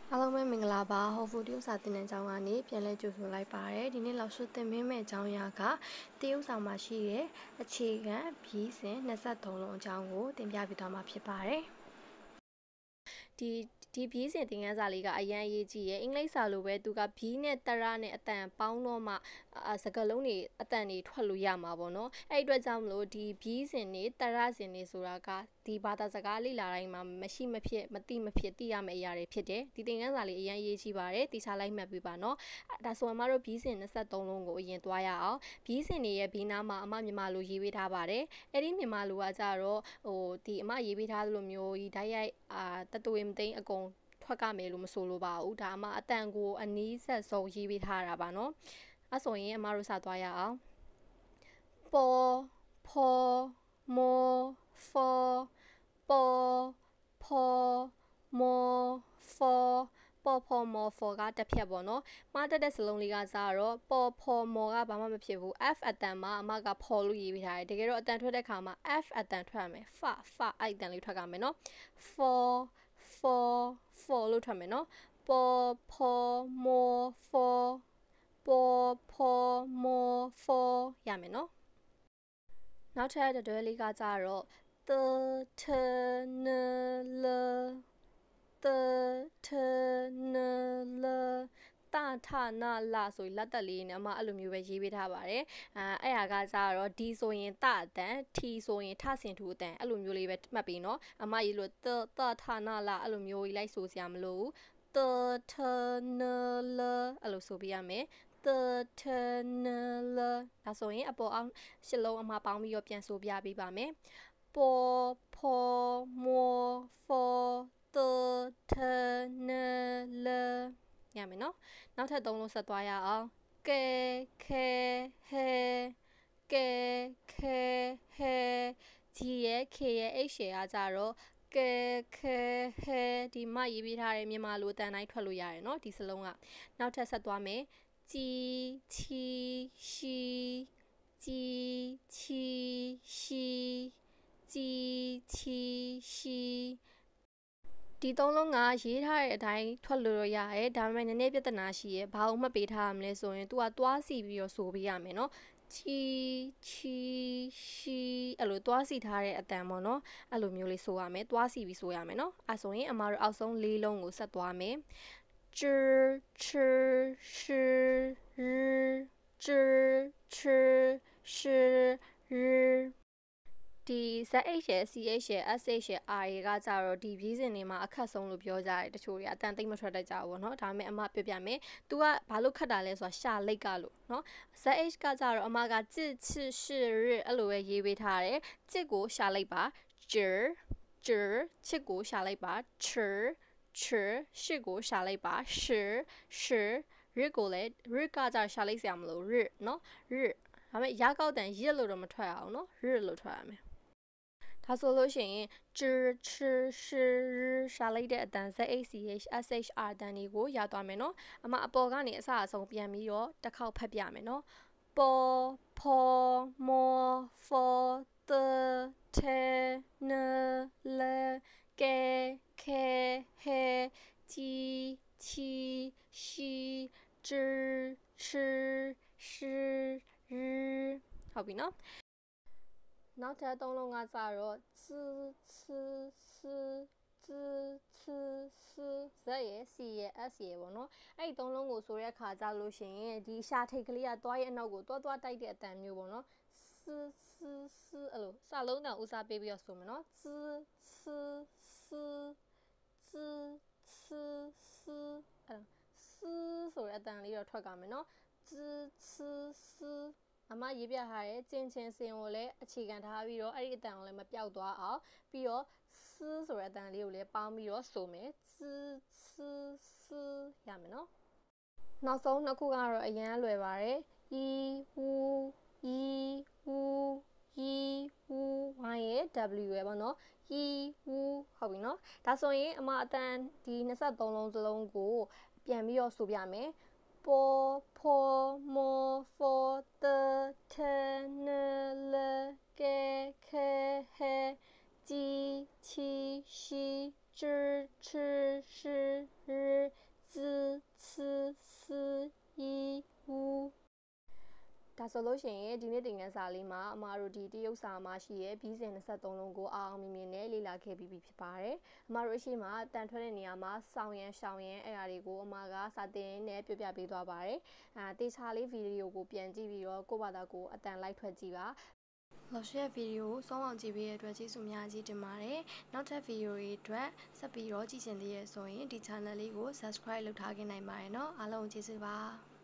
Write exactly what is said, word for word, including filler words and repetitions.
အားလုံးပဲမင်္ဂလာပါဟော်ဖူတရုတ်စာသင်တန်းကျောင်းကနေပြန်လည်ကြိုဆိုလိုက်ပါတယ်ဒီနေ့လောက်ရှုသင်ပေးမယ့်ကျောင်းရာကတရုတ်စာမှာရှိတဲ့အခြေခံဘီးစဉ်နှစ်ဆသုံးလုံးအကြောင်းကိုတင်ပြပေးသွားမှာဖြစ်ပါတယ်ဒီဒီဘီးစဉ်သင်ခန်းစာလေးကအရန်အရေးကြီးရဲ့အင်္ဂလိပ်စာလိုပဲသူကဘီးနဲ့တရနဲ့အတန်ပေါင်းတော့မှစကားလုံးတွေအတန်တွေထွက်လို့ရမှာပေါ့နော်အဲ့အတွက်ကြောင့်မလို့ဒီဘီးစဉ်တွေတရစဉ်တွေဆိုတာကဒီဘာသာစကားလေ့လာတိုင်းမှာမရှိမဖြစ်မတိမဖြစ်သိရမယ့်အရာတွေဖြစ်တယ်ဒီသင်ခန်းစာလေးအရန်ရေးကြီးပါတယ်တိချလိုက်မှတ်ပေးပါနော်ဒါဆိုအမတို့ဘီးစဉ်နှစ်ဆသုံးလုံးကိုအရင်သွားရအောင်ဘီးစဉ်တွေရဲ့ဘီးနားမှာအမမြန်မာလိုရေးပေးထားပါတယ်အဲ့ဒီမြန်မာလိုကကြတော့ဟိုဒီအမရေးပေးထားသလိုမျိုးဒီဓာတ်ရိုက်အာတသွေးမသိအကုန်ထွက်ကမယ်လို့မဆိုလိုပါဘူးဒါအမအတန်ကိုအနီးဆက်ဆုံးရေးပေးထားတာပါနော်အဲ့ဆိုရင်အမတို့စသွားရအောင်ပေါ်ဖော်မောဖော်ပေါ်ဖော်မောဖော်ပေါ်ဖော်မော်ဖော်ကတစ်ဖြတ်ပေါ့နော်မှားတတ်တဲ့စလုံးလေးကစားတော့ပေါ်ဖော်မော်ကဘာမှမဖြစ်ဘူး F အတန်မှာအမကဖော်လို့ရေးပေးထားတယ်တကယ်တော့အတန်ထွက်တဲ့ခါမှာ F အတန်ထွက်ရမယ် ဖဖအဲ့အတန်လေးထွက်ကြမယ်နော် for for for လို့ထွက်မယ်နော်ပေါ်ဖော်မော်ဖော်ပေါ်ဖော်မော်ဖော်ရမယ်နော်နောက်ထပ်တွဲလေးကကြတော့တထနလတထနလတာထနာလာဆိုလက်တက်လေးနဲ့အမအဲ့လိုမျိုးပဲရေးပေးထားပါတယ်အဲအဲ့ဟာကကြတော့ဒီဆိုရင်တအတန်ထီဆိုရင်ထဆင်ထူအတန်အဲ့လိုမျိုးလေးပဲမှတ်ပြီးနော်အမရေးလို့တတထနာလာအဲ့လိုမျိုးကြီးလိုက်ဆိုစရာမလိုဘူးတထနလအဲ့လိုဆိုပြရမယ်တထနလဒါဆိုရင်အပေါ်အောင်ရှစ်လုံးအမပေါင်းပြီးတော့ပြန်ဆိုပြပေးပါမယ်ပေါ်ဖော်မော်ဖော်တထနလရမယ်နော်နောက်ထပ်သုံးလုံးဆက်သွားရအောင်ကဲခဲဟဲကဲခဲဟဲဒီရဲ့ K ရဲ့ H ရဲ့အားကြတော့ကဲခဲဟဲဒီမရေးပေးထားတဲ့မြန်မာလိုတန်တိုင်းထွက်လို့ရတယ်နော်ဒီစလုံးကနောက်ထပ်ဆက်သွားမယ်ជីချီရှိជីချီရှိជីချီရှိဒီသုံးလုံးကရေးထားတဲ့အတိုင်းထွက်လို့ရရတယ်ဒါပေမဲ့နည်းနည်းပြဿနာရှိရဲဘာလို့မှတ်ပေးထားရမလဲဆိုရင် तू ကသွားစီပြီးတော့ဆိုပေးရမယ်နော်ချီချီရှိအဲ့လိုသွားစီထားတဲ့အတန်ပေါ့နော်အဲ့လိုမျိုးလေးဆိုရမယ်သွားစီပြီးဆိုရမယ်နော်အဲ့ဆိုရင်အမတို့အောက်ဆုံးလေးလုံးကိုဆက်သွားမယ်知吃是日知吃是日ဒီ Z H ရဲ့ C H ရဲ့ S H ရဲ့ R ရဲ့ကကြတော့ဒီဘီးစဉ်တွေမှာအခက်ဆုံးလို့ပြောကြတယ်တချို့တွေအတန်သိမ့်မထွက်တတ်ကြဘူးเนาะဒါပေမဲ့အမပြပြမယ် तू ကဘာလို့ခတ်တာလဲဆိုတာရှာလိတ်ကလို့เนาะ Z H ကကြတော့အမကจิချစ်ရှိရအဲ့လိုပဲရေးပေးထားတယ်จิကိုရှာလိတ်ပါจิจิချစ်ကိုရှာလိုက်ပါချချရှိကိုရှာလိုက်ပါရှရှရကိုလည်းရကကြရှာလိုက်စရာမလိုရเนาะရဒါပေမဲ့ရကောက်တန်ရလို့တော့မထွက်အောင်เนาะရလို့ထွက်ရမယ်ဒါဆိုလို့ရှိရင်知吃是ရှာလိုက်တဲ့အတန် Z H C H S H R တန်တွေကိုရသွားမယ်နော်အမအပေါ်ကနေအစအဆုံးပြန်ပြီးတော့တစ်ခေါက်ဖတ်ပြမယ်နော်ပေါ်ဖော်မော်ဖော်တထဲနလေကဲခဲဟဲជីချီရှိ知吃是日ဟုတ်ပြီနော်နောက်ထပ်သုံးလုံးကစတော့ツツスツツスဇက်ရဲ့ C ရဲ့ S ရဲ့ပေါ့နော်အဲ့ဒီသုံးလုံးကိုဆိုတဲ့အခါကြလို့ရှိရင်ဒီရှာထိတ်ကလေးကသွားရဲ့အနောက်ကိုသွားသွားတိုက်တဲ့အတန်မျိုးပေါ့နော်စစစအဲ့လိုစာလုံးတောင်ဦးစားပေးပြီးတော့ဆိုမယ်နော်ツツスツツスအဲ့စဆိုတဲ့အတန်လေးတော့ထွက်ကြမယ်နော်ツツスအမရေးပြထားတဲ့ကျင်းချင်းစင်ကိုလည်းအခြေခံထားပြီးတော့အဲ့ဒီအတန်ကိုလည်းမပြောက်သွားအောင်ပြီးတော့စဆိုတဲ့အတန်လေးကိုလည်းပေါင်းပြီးတော့ဆိုမယ်စစစရမယ်နော်နောက်ဆုံးနှစ်ခုကတော့အရင်လွယ်ပါတယ်ဤဝူဤဝူဤဝူ Y ရဲ့ W ရဲ့ပေါ့နော်ဤဝူဟုတ်ပြီနော်ဒါဆိုရင်အမအတန်ဒီနှစ်ဆသုံးလုံးစလုံးကိုပြန်ပြီးတော့ဆိုပြမယ်ပေါ်ဖော်မော်ဖော်တထနလကဲခဲဟဲជីချီရှိ知吃是日 z c s i u ဒါဆိုလို့ရှိရင်ဒီနေ့သင်ခန်းစာလေးမှာအမတို့ဒီတရုတ်စာမှာရှိရဲ့ဘီးစဉ်၂၃လုံးကိုအားအောင်မြင်မြင်နဲ့လေ့လာခဲ့ပြီးပြီဖြစ်ပါတယ်။အမတို့အရှိမတန်ထွက်တဲ့နေရာမှာစောင်းရန်ရှောင်းရန်အဲ့ဒါတွေကိုအမကစာသင်နဲ့ပြပြပေးသွားပါတယ်။အဲတေချာလေးဗီဒီယိုကိုပြန်ကြည့်ပြီးတော့ကိုယ့်ဘာသာကိုအတန်လိုက်ထွက်ကြည့်ပါ။လောက်ရှိတဲ့ဗီဒီယိုကိုစောင်းအောင်ကြည့်ပေးတဲ့အတွက်ကျေးဇူးများကြီးတင်ပါတယ်။နောက်ထပ်ဗီဒီယိုတွေအတွက်ဆက်ပြီးတော့ကြည့်ချင်သေးရဆိုရင်ဒီ channel လေးကို subscribe လုပ်ထားခဲ့နိုင်ပါတယ်နော်။အားလုံးကျေးဇူးပါ။